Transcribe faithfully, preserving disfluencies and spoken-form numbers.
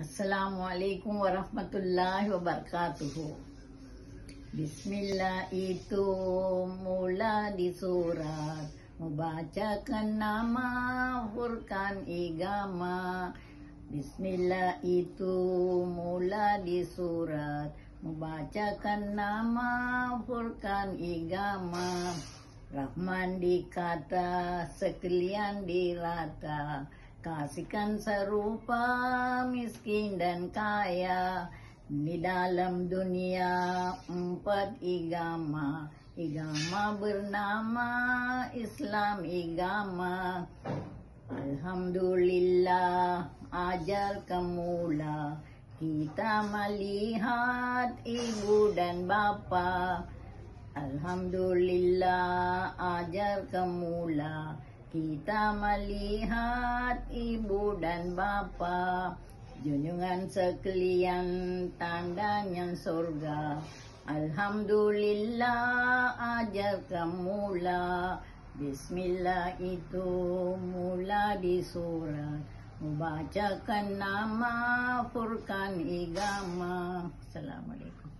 Assalamualaikum warahmatullahi wabarakatuh. Bismillah itu mula di surat, membacakan nama Furqan Igama. Bismillah itu mula di surat, membacakan nama Furqan Igama. Rahman dikata, sekalian dirata, kasihkan serupa miskin dan kaya. Di dalam dunia empat igama, igama bernama Islam igama. Alhamdulillah ajal kemula, kita melihat ibu dan bapa. Alhamdulillah ajar kemula, kita melihat ibu dan bapa. Junjungan sekalian tandanya surga. Alhamdulillah ajar kemula. Bismillah itu mula di surat, membacakan nama Furqan Igama. Assalamualaikum.